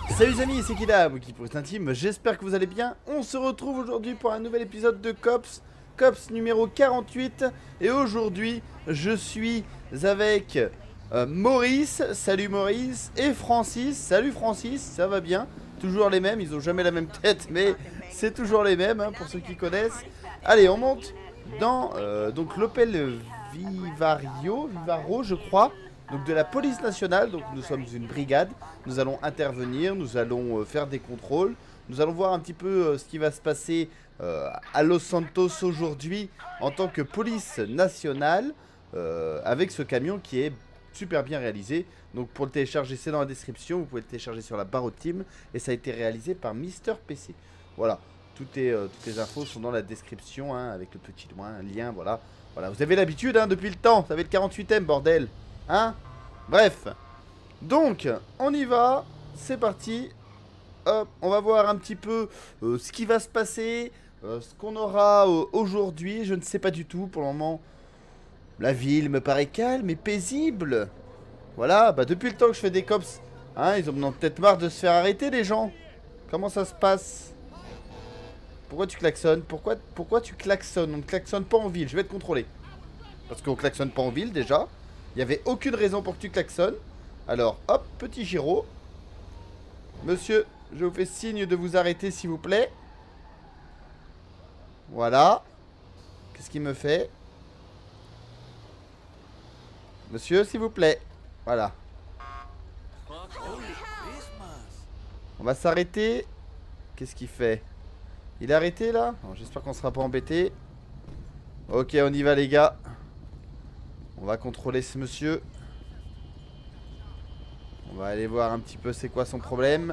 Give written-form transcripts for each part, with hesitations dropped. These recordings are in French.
Salut les amis, c'est Kida, vous qui pour intime, j'espère que vous allez bien. On se retrouve aujourd'hui pour un nouvel épisode de Cops, Cops numéro 48. Et aujourd'hui, je suis avec Maurice, salut Maurice, et Francis, salut Francis, ça va bien. Toujours les mêmes, ils ont jamais la même tête, mais c'est toujours les mêmes, hein, pour ceux qui connaissent. Allez, on monte dans donc l'Opel Vivaro, je crois. Donc de la police nationale, donc nous sommes une brigade, nous allons intervenir, nous allons faire des contrôles, nous allons voir un petit peu ce qui va se passer à Los Santos aujourd'hui en tant que police nationale avec ce camion qui est super bien réalisé. Donc pour le télécharger, c'est dans la description, vous pouvez le télécharger sur la barre au team et ça a été réalisé par Mister PC. Voilà, toutes les infos sont dans la description hein, avec le petit lien, voilà. Voilà, vous avez l'habitude hein, depuis le temps, ça va être 48ème bordel. Hein? Bref. Donc, on y va. C'est parti. Hop, on va voir un petit peu ce qui va se passer. Ce qu'on aura aujourd'hui. Je ne sais pas du tout. Pour le moment, la ville me paraît calme et paisible. Voilà, bah depuis le temps que je fais des cops, hein, ils ont peut-être marre de se faire arrêter les gens. Comment ça se passe? Pourquoi tu klaxonnes? Pourquoi tu klaxonnes? On ne klaxonne pas en ville. Je vais te contrôler. Parce qu'on klaxonne pas en ville déjà. Il n'y avait aucune raison pour que tu klaxonnes. Alors, hop, petit gyro. Monsieur, je vous fais signe de vous arrêter, s'il vous plaît. Voilà. Qu'est-ce qu'il me fait? Monsieur, s'il vous plaît. Voilà. On va s'arrêter. Qu'est-ce qu'il fait? Il est arrêté, là? J'espère qu'on ne sera pas embêté. Ok, on y va, les gars. On va contrôler ce monsieur. On va aller voir un petit peu c'est quoi son problème.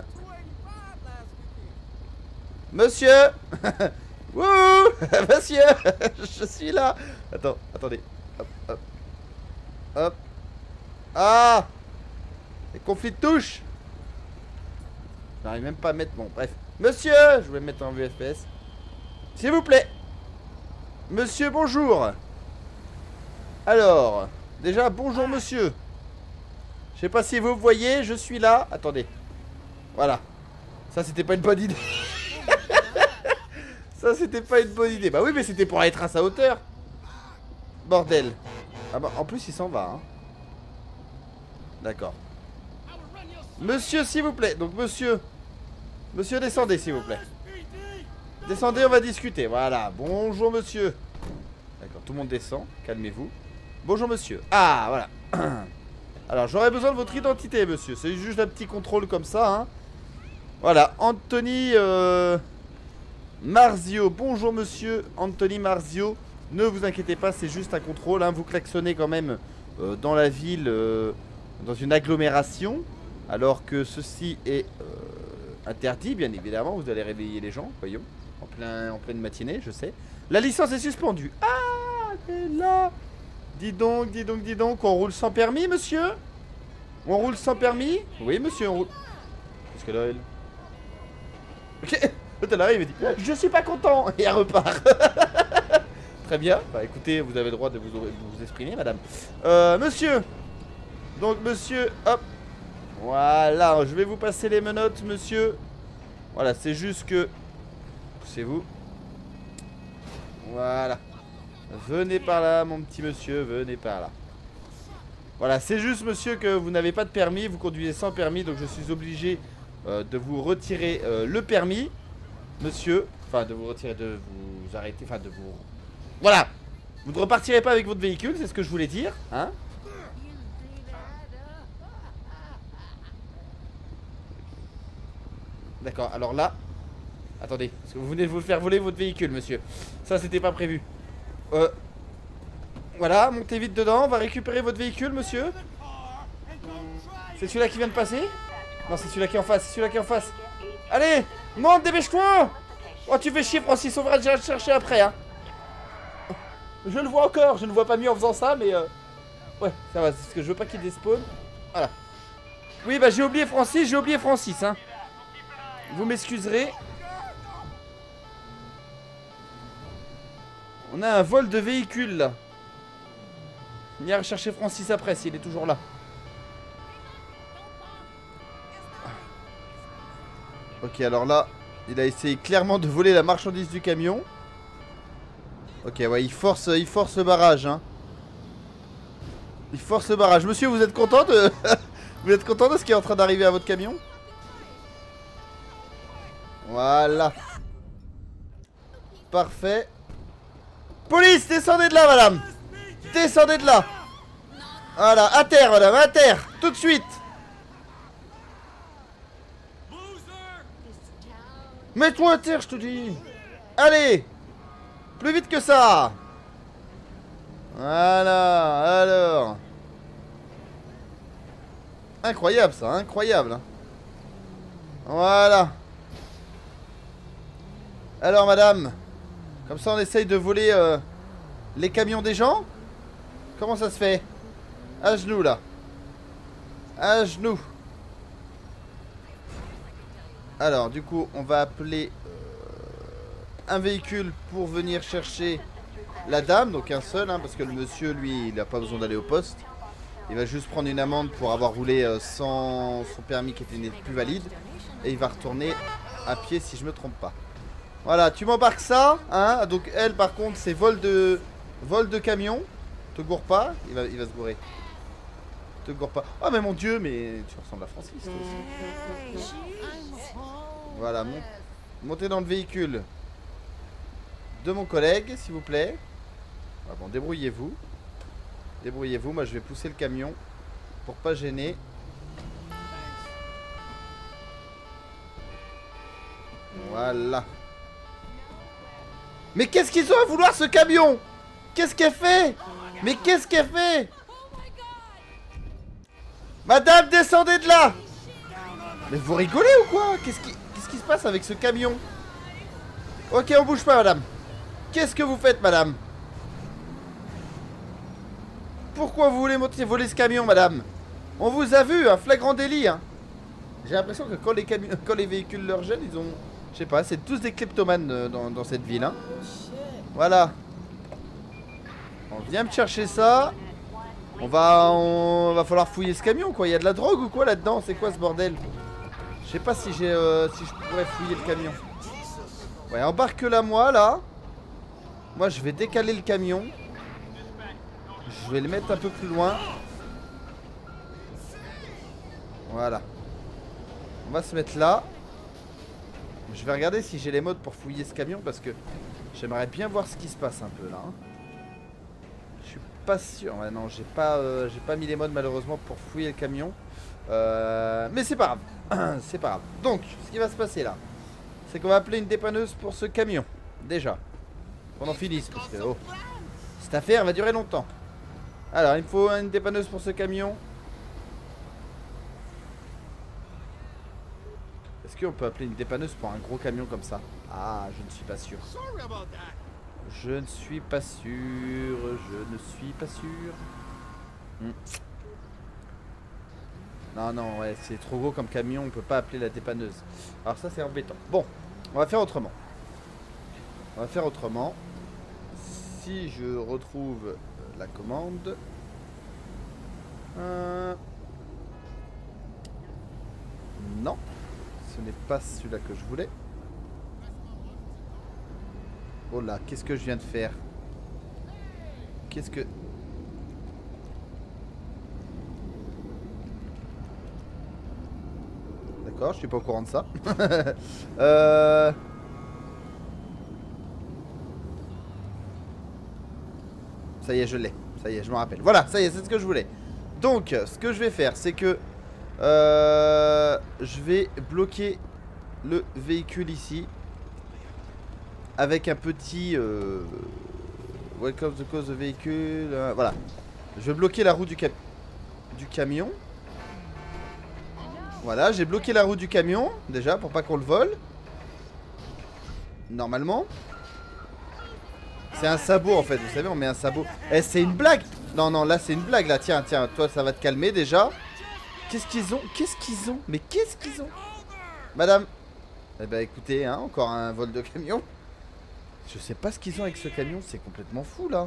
Monsieur. Wouh. Monsieur. Je suis là. Attendez. Hop, hop. Hop. Ah. Les conflits de touche. J'arrive même pas à mettre... Bon, bref. Monsieur. Je vais me mettre en VFS. S'il vous plaît. Monsieur, bonjour. Alors, déjà, bonjour monsieur. Je sais pas si vous voyez, je suis là. Attendez. Voilà. Ça, c'était pas une bonne idée. Ça, c'était pas une bonne idée. Bah oui, mais c'était pour être à sa hauteur. Bordel. Ah bah, en plus, il s'en va. Hein. D'accord. Monsieur, s'il vous plaît. Donc, monsieur. Monsieur, descendez, s'il vous plaît. Descendez, on va discuter. Voilà. Bonjour, monsieur. D'accord, tout le monde descend. Calmez-vous. Bonjour monsieur. Ah voilà. Alors j'aurais besoin de votre identité monsieur. C'est juste un petit contrôle comme ça hein. Voilà. Anthony Marzio. Bonjour monsieur Anthony Marzio. Ne vous inquiétez pas, c'est juste un contrôle hein. Vous klaxonnez quand même dans la ville dans une agglomération. Alors que ceci est interdit bien évidemment. Vous allez réveiller les gens. Voyons. En pleine matinée je sais. La licence est suspendue. Ah t'es là. Dis donc, on roule sans permis, monsieur? On roule sans permis? Oui, monsieur, on roule. Qu'est-ce qu'elle a, elle? Ok, elle arrive et dit je suis pas content. Et elle repart. Très bien. Bah écoutez, vous avez le droit de vous exprimer, madame. Monsieur. Donc, monsieur, hop. Voilà, je vais vous passer les menottes, monsieur. Voilà, c'est juste que... Poussez-vous. Voilà. Venez par là, mon petit monsieur, venez par là. Voilà, c'est juste, monsieur, que vous n'avez pas de permis, vous conduisez sans permis, donc je suis obligé de vous retirer le permis, monsieur. Enfin, de vous retirer, de vous arrêter, enfin, de vous... Voilà. Vous ne repartirez pas avec votre véhicule, c'est ce que je voulais dire, hein. D'accord, alors là... Attendez, parce que vous venez de vous faire voler votre véhicule, monsieur. Ça, c'était pas prévu. Voilà, montez vite dedans, on va récupérer votre véhicule, monsieur. C'est celui-là qui vient de passer? Non, c'est celui-là qui est en face, c'est celui-là qui est en face. Allez, monte, dépêche-toi. Oh, tu fais chier, Francis, on va déjà le chercher après, hein. Je le vois encore, je ne vois pas mieux en faisant ça, mais ouais, ça va, c'est parce que je veux pas qu'il despawn. Voilà. Oui, bah j'ai oublié Francis, hein. Vous m'excuserez. On a un vol de véhicule là. On ira chercher Francis après s'il est toujours là. Ok, alors là, il a essayé clairement de voler la marchandise du camion. Ok, ouais, il force le barrage, hein. Il force le barrage. Monsieur, vous êtes content de... vous êtes content de ce qui est en train d'arriver à votre camion? Voilà. Parfait. Police, descendez de là, madame. Descendez de là. Voilà, à terre, madame, à terre. Tout de suite. Mets-toi à terre, je te dis. Allez. Plus vite que ça. Voilà, alors. Incroyable ça, incroyable. Voilà. Alors madame, comme ça on essaye de voler les camions des gens. Comment ça se fait? À genoux là. À genoux. Alors du coup on va appeler un véhicule pour venir chercher la dame. Donc un seul hein, parce que le monsieur lui il n'a pas besoin d'aller au poste. Il va juste prendre une amende pour avoir roulé sans son permis qui était plus valide. Et il va retourner à pied si je me trompe pas. Voilà, tu m'embarques ça, hein. Donc elle par contre c'est vol de camion. Te gourre pas, il va se gourer. Te gourre pas. Oh mais mon dieu, mais tu ressembles à Francis toi aussi. Voilà, montez dans le véhicule de mon collègue s'il vous plaît. Ah bon, débrouillez-vous. Débrouillez-vous, moi je vais pousser le camion pour pas gêner. Voilà. Mais qu'est-ce qu'ils ont à vouloir ce camion? Qu'est-ce qu'elle fait? Mais qu'est-ce qu'elle fait? Madame, descendez de là! Mais vous rigolez ou quoi? Qu'est-ce qui se passe avec ce camion? Ok, on bouge pas madame. Qu'est-ce que vous faites madame? Pourquoi vous voulez voler ce camion madame? On vous a vu, un flagrant délit hein. J'ai l'impression que quand les véhicules leur gênent, ils ont... Je sais pas, c'est tous des kleptomanes dans cette ville hein. Voilà. On vient me chercher ça. On va falloir fouiller ce camion quoi. Il y a de la drogue ou quoi là-dedans? C'est quoi ce bordel? Je sais pas si si je pourrais fouiller le camion. Ouais, embarque-la moi là. Moi je vais décaler le camion. Je vais le mettre un peu plus loin. Voilà. On va se mettre là. Je vais regarder si j'ai les modes pour fouiller ce camion parce que j'aimerais bien voir ce qui se passe un peu là hein. Je suis pas sûr. Ouais, non, j'ai pas mis les modes malheureusement pour fouiller le camion. Mais c'est pas grave. C'est pas grave. Donc, ce qui va se passer là, c'est qu'on va appeler une dépanneuse pour ce camion. Déjà. Qu'on en finisse parce que oh, cette affaire va durer longtemps. Alors, il me faut une dépanneuse pour ce camion. Est-ce qu'on peut appeler une dépanneuse pour un gros camion comme ça? Ah, je ne suis pas sûr. Je ne suis pas sûr. Je ne suis pas sûr. Non, non, ouais, c'est trop gros comme camion. On peut pas appeler la dépanneuse. Alors ça, c'est embêtant. Bon, on va faire autrement. On va faire autrement. Si je retrouve la commande. Non. Ce n'est pas celui-là que je voulais. Oh là, qu'est-ce que je viens de faire? Qu'est-ce que... D'accord, je suis pas au courant de ça. Ça y est, je l'ai. Ça y est, je me rappelle. Voilà, ça y est, c'est ce que je voulais. Donc, ce que je vais faire, c'est que... je vais bloquer le véhicule ici. Avec un petit... welcome the cause the véhicule. Voilà. Je vais bloquer la roue du camion. Voilà, j'ai bloqué la roue du camion. Déjà, pour pas qu'on le vole. Normalement. C'est un sabot en fait, vous savez, on met un sabot. Eh, c'est une blague. Non, non, là c'est une blague là. Tiens, tiens, toi ça va te calmer déjà. Qu'est-ce qu'ils ont? Qu'est-ce qu'ils ont? Mais qu'est-ce qu'ils ont? Madame. Eh ben écoutez, hein, encore un vol de camion. Je sais pas ce qu'ils ont avec ce camion, c'est complètement fou là.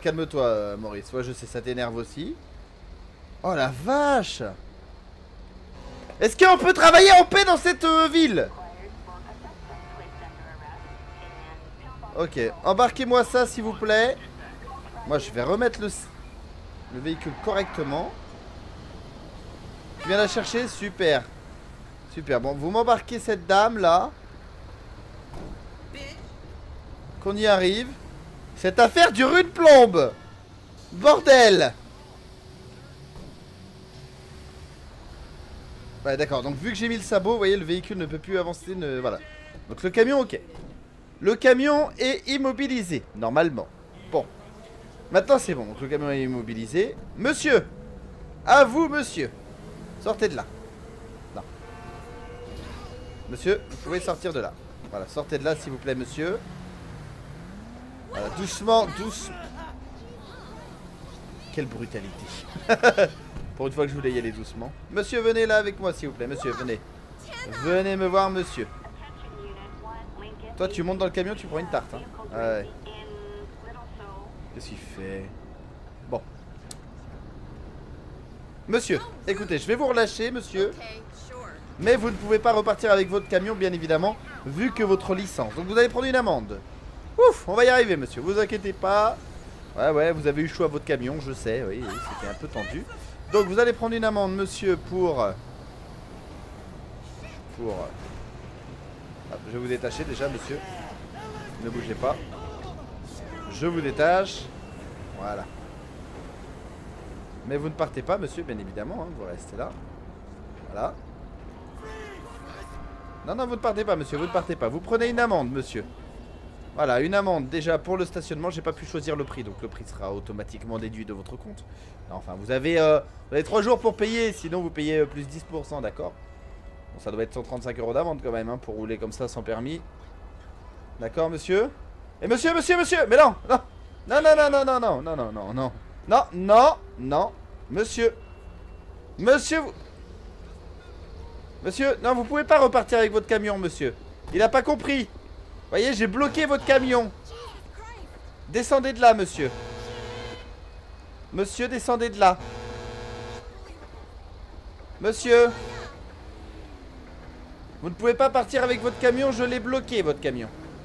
Calme-toi, Maurice. Ouais, je sais, ça t'énerve aussi. Oh la vache! Est-ce qu'on peut travailler en paix dans cette ville? Ok, embarquez-moi ça s'il vous plaît. Moi je vais remettre le véhicule correctement. Tu viens la chercher? Super. Super, bon vous m'embarquez cette dame là. Qu'on y arrive. Cette affaire dure une plombe. Bordel. Ouais d'accord, donc vu que j'ai mis le sabot, vous voyez le véhicule ne peut plus avancer, voilà. Donc le camion ok. Le camion est immobilisé, normalement. Bon. Maintenant c'est bon, donc le camion est immobilisé. Monsieur. À vous monsieur. Sortez de là. Non. Monsieur, vous pouvez sortir de là. Voilà, sortez de là s'il vous plaît monsieur. Voilà, doucement, doucement. Quelle brutalité. Pour une fois que je voulais y aller doucement. Monsieur, venez là avec moi s'il vous plaît. Monsieur, venez. Venez me voir monsieur. Toi tu montes dans le camion, tu prends une tarte hein. Ouais. Qu'est-ce qu'il fait? Bon. Monsieur, écoutez, je vais vous relâcher monsieur. Mais vous ne pouvez pas repartir avec votre camion bien évidemment. Vu que votre licence. Donc vous allez prendre une amende. Ouf, on va y arriver monsieur, vous inquiétez pas. Ouais, vous avez eu chaud à votre camion, je sais, oui, c'était un peu tendu. Donc vous allez prendre une amende monsieur pour... Ah, je vais vous détacher déjà monsieur. Ne bougez pas. Je vous détache. Voilà. Mais vous ne partez pas monsieur, bien évidemment, hein, vous restez là. Voilà. Non, vous ne partez pas monsieur, vous ne partez pas. Vous prenez une amende monsieur. Voilà, une amende déjà pour le stationnement. J'ai pas pu choisir le prix, donc le prix sera automatiquement déduit de votre compte. Enfin, vous avez 3 jours pour payer, sinon vous payez plus 10%, d'accord. Bon, ça doit être 135 € d'amende quand même, hein, pour rouler comme ça sans permis. D'accord, monsieur? Et monsieur, mais non, non, monsieur, monsieur, non, vous pouvez pas repartir avec votre camion, monsieur. Il a pas compris. Voyez, j'ai bloqué votre camion. Descendez de là, monsieur. Monsieur, descendez de là. Monsieur. Vous ne pouvez pas partir avec votre camion, je l'ai bloqué, votre camion.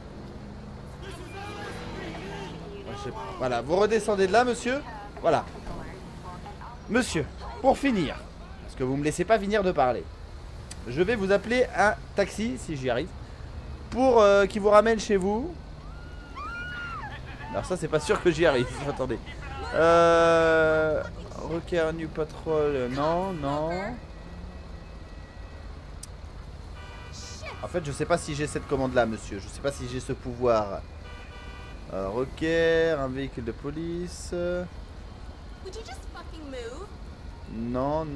Voilà, vous redescendez de là, monsieur. Voilà. Monsieur, pour finir, parce que vous me laissez pas finir de parler, je vais vous appeler un taxi, si j'y arrive, pour qu'il vous ramène chez vous. Alors ça, c'est pas sûr que j'y arrive, attendez. Require New Patrol, non. En fait, je sais pas si j'ai cette commande-là, monsieur. Je sais pas si j'ai ce pouvoir. Require un véhicule de police. Non.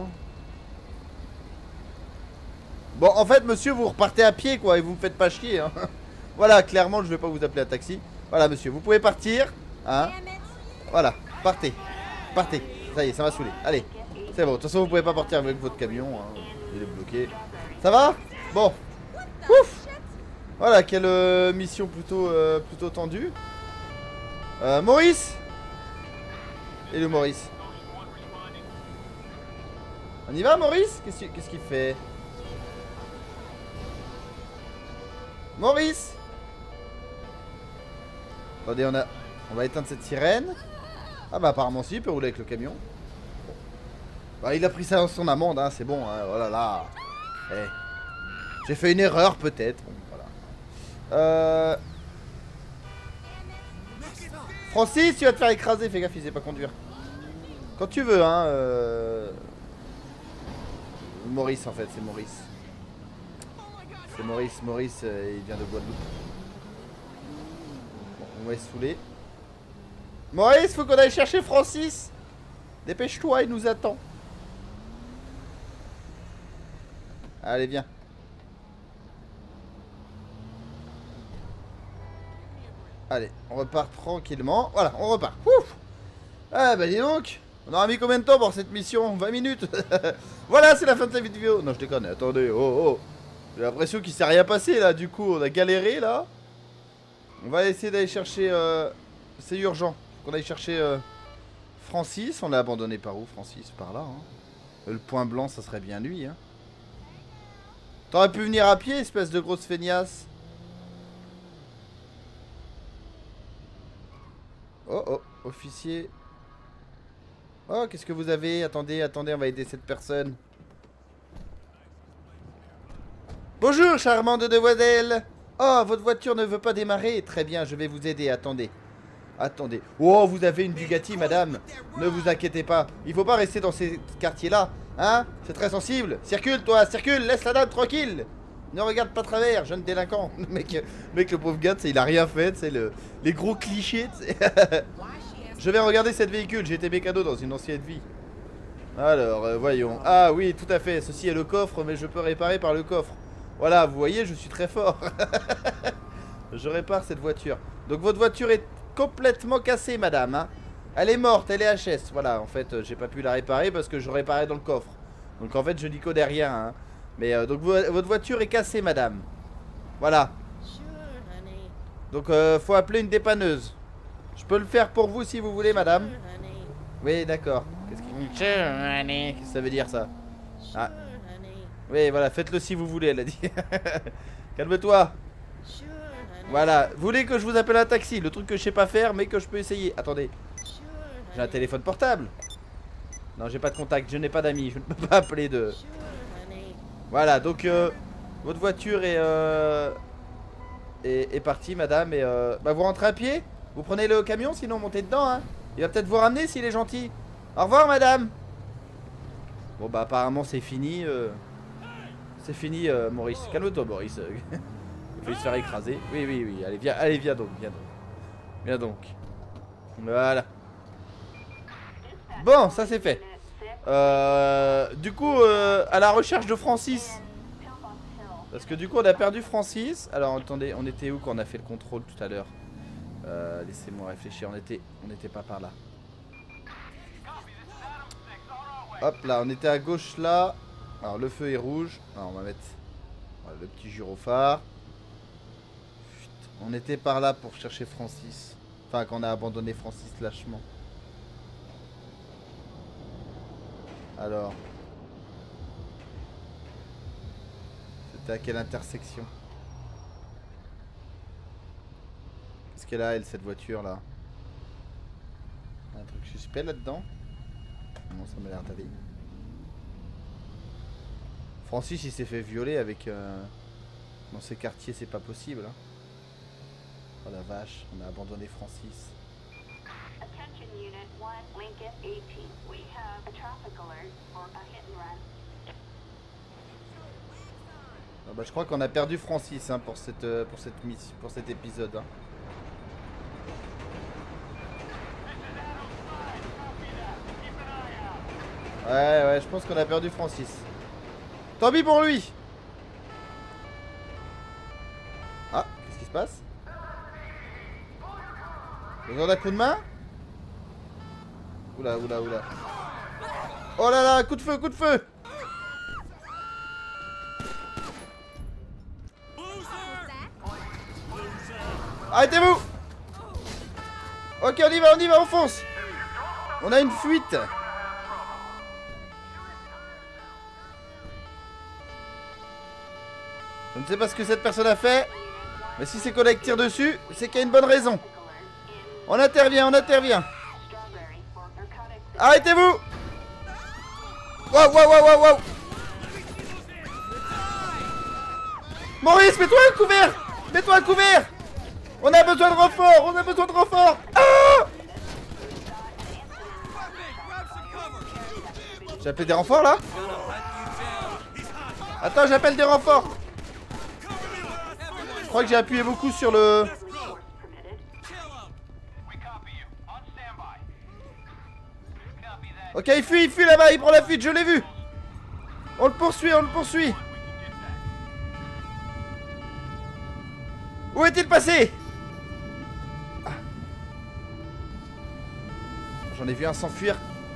Bon, en fait, monsieur, vous repartez à pied, quoi, et vous me faites pas chier, hein. Voilà, clairement, je vais pas vous appeler un taxi. Voilà, monsieur, vous pouvez partir, hein. Voilà, partez. Ça y est, ça m'a saoulé. Allez, c'est bon. De toute façon, vous pouvez pas partir avec votre camion, hein. Il est bloqué. Ça va? Bon. Ouf. Voilà, quelle mission plutôt tendue. Maurice. Et le Maurice. On y va, Maurice? Qu'est-ce qu'il fait? Maurice. Attendez, on va éteindre cette sirène. Ah bah apparemment si, il peut rouler avec le camion. Bah il a pris ça dans son amende, hein, c'est bon, hein, oh là là. Eh. J'ai fait une erreur peut-être. Bon, voilà. Francis, tu vas te faire écraser, fais gaffe, il sait pas conduire. Quand tu veux, hein. Maurice en fait, c'est Maurice. C'est Maurice, il vient de Guadeloupe. Bon, on va se saouler. Maurice, faut qu'on aille chercher Francis. Dépêche-toi, il nous attend. Allez, viens. Allez, on repart tranquillement. Voilà, on repart. Ouf. Ah bah dis donc. On aura mis combien de temps pour cette mission? 20 minutes. Voilà, c'est la fin de cette vidéo. Non, je déconne, attendez, oh. J'ai l'impression qu'il s'est rien passé là, du coup, on a galéré là. On va essayer d'aller chercher... C'est urgent. Faut qu'on aille chercher Francis. On l'a abandonné par où, Francis? Par là, hein. Le point blanc, ça serait bien lui, hein. T'aurais pu venir à pied, espèce de grosse feignasse. Oh oh, officier. Oh, qu'est-ce que vous avez? Attendez, attendez, on va aider cette personne. Bonjour, charmante demoiselle. Oh, votre voiture ne veut pas démarrer. Très bien, je vais vous aider, attendez. Attendez. Oh, vous avez une Bugatti, madame. Ne vous inquiétez pas. Il faut pas rester dans ces quartiers-là. Hein? C'est très sensible. Circule, toi, circule. Laisse la dame tranquille. Ne regarde pas travers, jeune délinquant. mec, le pauvre gars, il a rien fait. C'est les gros clichés. Je vais regarder cette véhicule. J'ai été mécano dans une ancienne vie. Alors, voyons. Ah oui, tout à fait. Ceci est le coffre, mais je peux réparer par le coffre. Voilà, vous voyez, je suis très fort. Je répare cette voiture. Donc, votre voiture est complètement cassée, madame. Hein. Elle est morte, elle est HS. Voilà, en fait, j'ai pas pu la réparer parce que je réparais dans le coffre. Donc, en fait, je n'y connais rien. Hein. Mais, donc, votre voiture est cassée, madame. Voilà. Donc, faut appeler une dépanneuse. Je peux le faire pour vous si vous voulez, madame. Oui, d'accord. Qu'est-ce que ça veut dire, ça? Ah. Oui, voilà, faites-le si vous voulez, elle a dit. Calme-toi. Voilà, vous voulez que je vous appelle un taxi? Le truc que je sais pas faire, mais que je peux essayer. Attendez. J'ai un téléphone portable. Non, j'ai pas de contact, je n'ai pas d'amis. Je ne peux pas appeler de... Voilà, donc votre voiture est partie, madame. Et bah, vous rentrez à pied? Vous prenez le camion, sinon montez dedans. Hein. Il va peut-être vous ramener s'il est gentil. Au revoir, madame. Bon, bah, apparemment, c'est fini. C'est fini, Maurice. Calme-toi, Maurice. Il faut se faire écraser. Oui, oui, oui. Allez, viens donc. Viens donc. Viens donc. Voilà. Bon, ça c'est fait. Du coup, à la recherche de Francis. Parce que du coup, on a perdu Francis. Alors, attendez, on était où quand on a fait le contrôle tout à l'heure? Laissez-moi réfléchir. On était pas par là. Hop là, on était à gauche là. Alors le feu est rouge. Alors on va mettre le petit gyrophare. On était par là pour chercher Francis. Enfin, quand on a abandonné Francis lâchement. Alors. C'était à quelle intersection? Qu'est-ce qu'elle a, elle, cette voiture là? Un truc suspect là-dedans? Non, ça m'a l'air d'aller. Francis, il s'est fait violer avec... dans ces quartiers, c'est pas possible. Hein. Oh la vache, on a abandonné Francis. Ah bah, je crois qu'on a perdu Francis hein, pour cet épisode. Hein. Ouais, je pense qu'on a perdu Francis. Tant pis pour lui. Ah, qu'est-ce qui se passe? Besoin d'un coup de main? Oula. Oh là là, coup de feu, Arrêtez-vous! Ok, on y va, on fonce! On a une fuite! Je ne sais pas ce que cette personne a fait, mais si ses collègues tirent dessus, c'est qu'il y a une bonne raison. On intervient. Arrêtez-vous! Wow! Maurice, mets-toi à couvert! On a besoin de renfort! Ah! J'ai appelé des renforts là? Attends, j'appelle des renforts! Je crois que j'ai appuyé beaucoup sur le... Ok, il fuit là-bas, il prend la fuite, je l'ai vu. On le poursuit. Où est-il passé? Ah. J'en ai vu un s'enfuir.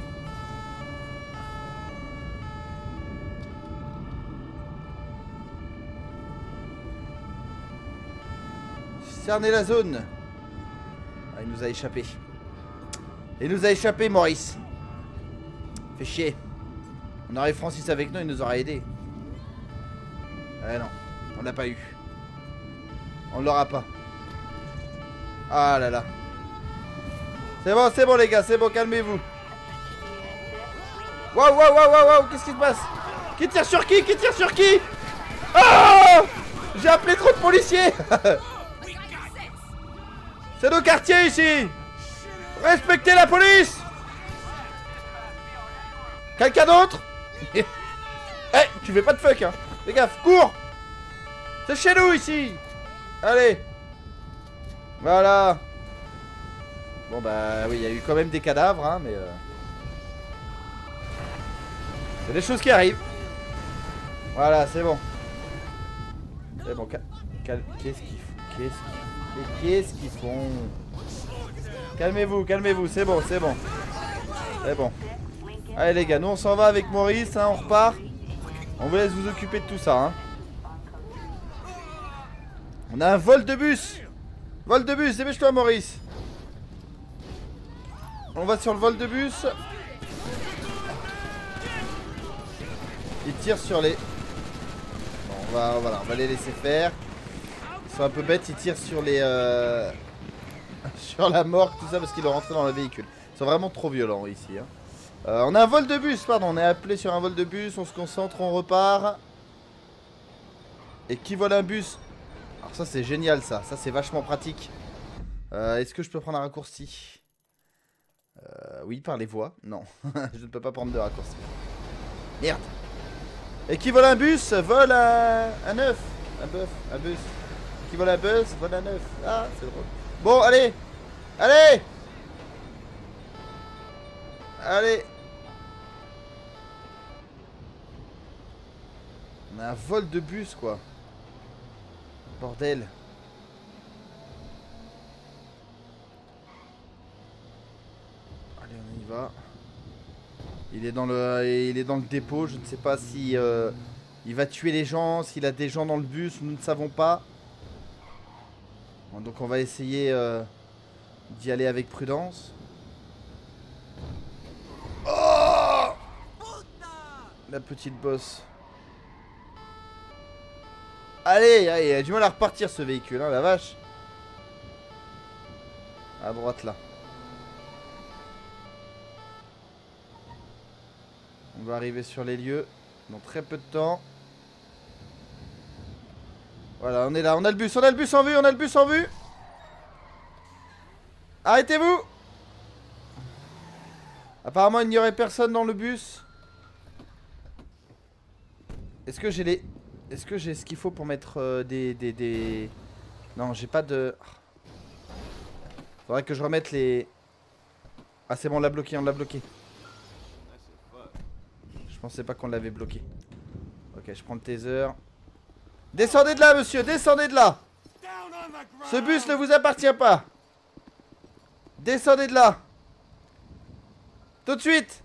Cerner la zone. Ah, il nous a échappé. Maurice. Fait chier. On aurait Francis avec nous, il nous aurait aidé. Eh non, on l'a pas eu. On l'aura pas. Ah là là. C'est bon les gars, c'est bon, calmez-vous. Waouh, waouh, waouh, waouh, waouh, qu'est-ce qui se passe? Qui tire sur qui? Qui tire sur qui? Oh! J'ai appelé trop de policiers. C'est nos quartiers ici. Respectez la police. Quelqu'un d'autre? Eh, tu fais pas de fuck hein. Fais gaffe, cours. C'est chez nous ici. Allez. Voilà. Bon bah oui, il y a eu quand même des cadavres hein, mais c'est des choses qui arrivent. Voilà, c'est bon. C'est bon, qu'est-ce qu'ils font? Qu'est-ce qu'ils font? Calmez-vous, calmez-vous, c'est bon, c'est bon. C'est bon. Allez les gars, nous on s'en va avec Maurice, hein, on repart. On vous laisse vous occuper de tout ça. Hein. On a un vol de bus. Vol de bus, dépêche-toi Maurice. On va sur le vol de bus. Ils tirent sur les... Bon, voilà, on va les laisser faire. Ils sont un peu bêtes, ils tirent sur les... sur la morgue, tout ça, parce qu'ils ont rentré dans le véhicule. Ils sont vraiment trop violents ici. Hein. On a un vol de bus, pardon, on est appelé sur un vol de bus, on se concentre, on repart. Et qui vole un bus? Alors ça c'est génial ça c'est vachement pratique. Est-ce que je peux prendre un raccourci? Oui, par les voies. Non, je ne peux pas prendre de raccourci. Merde. Et qui vole un bus? Vole un œuf. Un bus. Qui vole un bus? Vole un œuf. Ah, c'est drôle. Bon, allez. Allez. Allez. On a un vol de bus quoi. Bordel. Allez, on y va. Il est dans le dépôt. Je ne sais pas si il va tuer les gens, s'il a des gens dans le bus. Nous ne savons pas. Bon, donc on va essayer d'y aller avec prudence. Oh! La petite bosse. Allez, allez, il a du mal à repartir ce véhicule, hein, la vache. À droite là. On va arriver sur les lieux dans très peu de temps. Voilà, on est là, on a le bus en vue, on a le bus en vue. Arrêtez-vous. Apparemment il n'y aurait personne dans le bus. Est-ce que j'ai les... Est-ce que j'ai ce qu'il faut pour mettre des... Non, j'ai pas de... Faudrait que je remette les... Ah c'est bon, on l'a bloqué, Je pensais pas qu'on l'avait bloqué. Ok, je prends le taser. Descendez de là, monsieur, descendez de là. Ce bus ne vous appartient pas. Descendez de là. Tout de suite.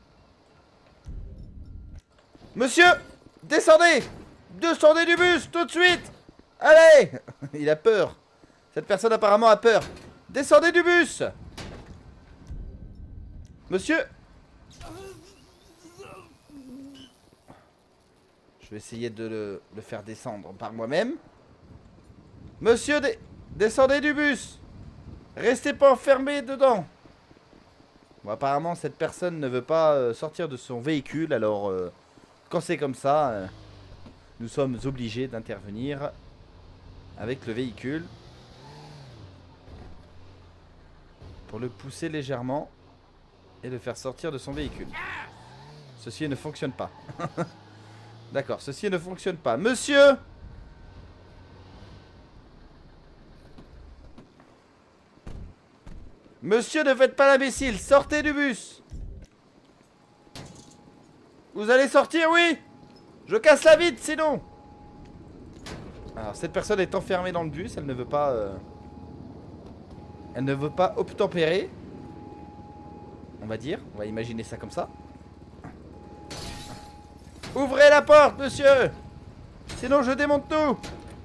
Monsieur, descendez. Descendez du bus, tout de suite. Allez. Il a peur. Cette personne apparemment a peur. Descendez du bus. Monsieur. Je vais essayer de le faire descendre par moi-même. Monsieur, descendez du bus. Restez pas enfermé dedans. Bon, apparemment, cette personne ne veut pas sortir de son véhicule. Alors, quand c'est comme ça, nous sommes obligés d'intervenir avec le véhicule pour le pousser légèrement et le faire sortir de son véhicule. Ceci ne fonctionne pas. D'accord, ceci ne fonctionne pas. Monsieur! Monsieur, ne faites pas l'imbécile. Sortez du bus. Vous allez sortir, oui? Je casse la vitre, sinon. Alors, cette personne est enfermée dans le bus. Elle ne veut pas... Elle ne veut pas obtempérer. On va dire. On va imaginer ça comme ça. Ouvrez la porte, monsieur. Sinon, je démonte tout.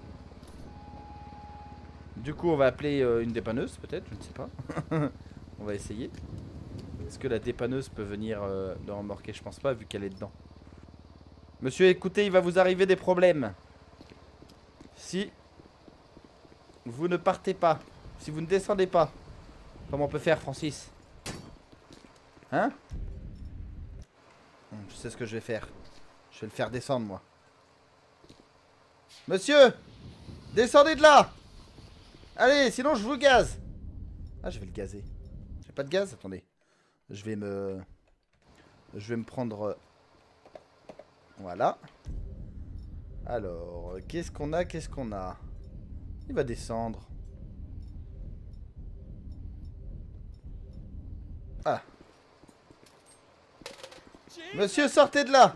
Du coup, on va appeler une dépanneuse, peut-être, je ne sais pas. On va essayer. Est-ce que la dépanneuse peut venir le remorquer? Je pense pas, vu qu'elle est dedans. Monsieur, écoutez, il va vous arriver des problèmes. Si vous ne partez pas, si vous ne descendez pas, comment on peut faire, Francis? Hein? Je sais ce que je vais faire. Je vais le faire descendre, moi. Monsieur! Descendez de là! Allez, sinon je vous gaze! Ah, je vais le gazer. J'ai pas de gaz? Attendez. Je vais me prendre... Voilà. Alors, qu'est-ce qu'on a? Qu'est-ce qu'on a? Il va descendre. Ah. Monsieur, sortez de là!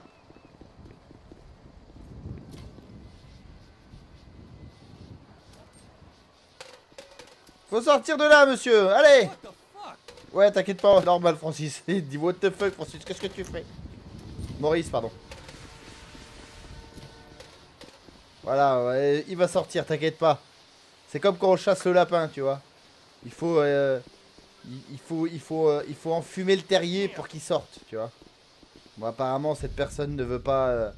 Faut sortir de là, monsieur! Allez! Ouais, t'inquiète pas, normal, Francis. Il dit what the fuck, Francis, qu'est-ce que tu fais? Maurice, pardon. Voilà, ouais, il va sortir, t'inquiète pas. C'est comme quand on chasse le lapin, tu vois. Il faut enfumer le terrier pour qu'il sorte, tu vois. Bon, apparemment, cette personne ne veut pas...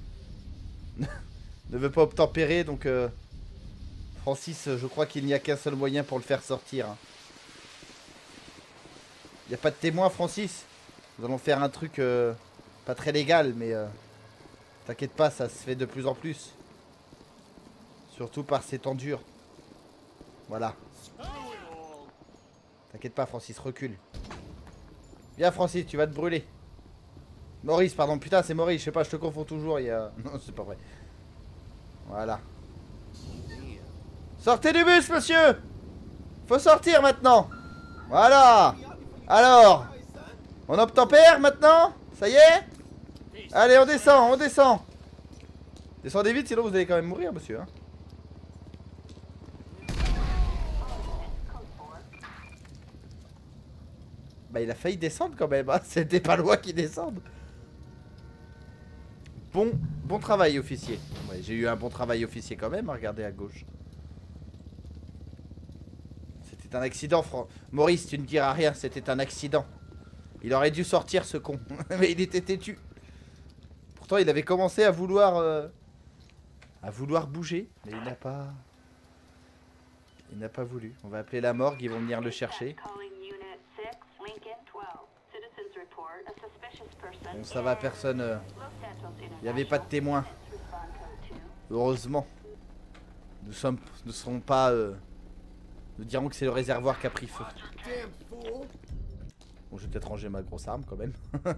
ne veut pas obtempérer, donc... Francis, je crois qu'il n'y a qu'un seul moyen pour le faire sortir. Hein. Il n'y a pas de témoin, Francis. Nous allons faire un truc pas très légal, mais... t'inquiète pas, ça se fait de plus en plus. Surtout par ces temps durs. Voilà. T'inquiète pas, Francis, recule. Viens, Francis, tu vas te brûler. Maurice, pardon, putain, c'est Maurice, je sais pas, je te confonds toujours, il y a... Non, c'est pas vrai. Voilà. Sortez du bus, monsieur! Faut sortir maintenant! Voilà! Alors! On obtempère maintenant? Ça y est? Allez, on descend, on descend! Descendez vite, sinon vous allez quand même mourir, monsieur, hein. Bah, il a failli descendre quand même, hein. C'était pas loin qu'il descende. Bon travail, officier. Ouais, j'ai eu un bon travail, officier, quand même. Regardez à gauche. C'était un accident, Maurice, tu ne diras rien. C'était un accident. Il aurait dû sortir, ce con. Mais il était têtu. Pourtant, il avait commencé à vouloir bouger. Mais il n'a pas... Il n'a pas voulu. On va appeler la morgue. Ils vont venir le chercher. Bon, ça va, personne... Il n'y avait pas de témoin. Heureusement. Nous ne serons pas... Nous dirons que c'est le réservoir qui a pris feu. Bon, je vais peut-être ranger ma grosse arme quand même.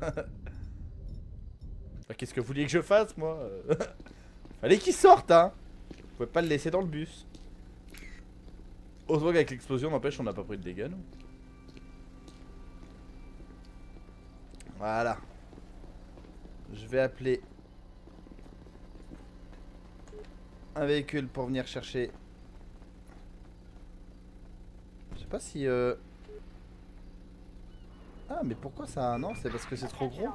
Qu'est-ce que vous vouliez que je fasse, moi? Fallait qu'il sorte, hein. Vous pouvez pas le laisser dans le bus. Heureusement qu'avec l'explosion, n'empêche, on n'a pas pris de dégâts, non? Voilà. Je vais appeler un véhicule pour venir chercher. Je sais pas si... Ah, mais pourquoi ça... Non, c'est parce que c'est trop gros.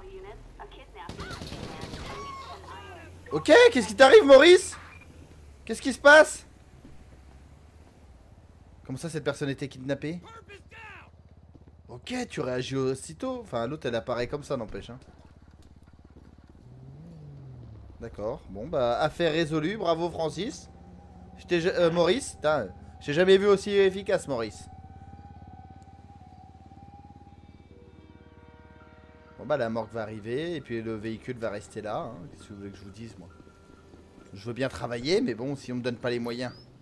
Ok, qu'est-ce qui t'arrive, Maurice? Qu'est-ce qui se passe? Comment ça, cette personne était kidnappée? Ok, tu réagis aussitôt. Enfin, l'autre, elle apparaît comme ça, n'empêche. Hein. D'accord. Bon, bah, affaire résolue. Bravo, Francis. Maurice. J'ai jamais vu aussi efficace, Maurice. Bon, bah, la morgue va arriver. Et puis, le véhicule va rester là. Hein. Qu'est-ce que vous voulez que je vous dise, moi? Je veux bien travailler, mais bon, si on me donne pas les moyens...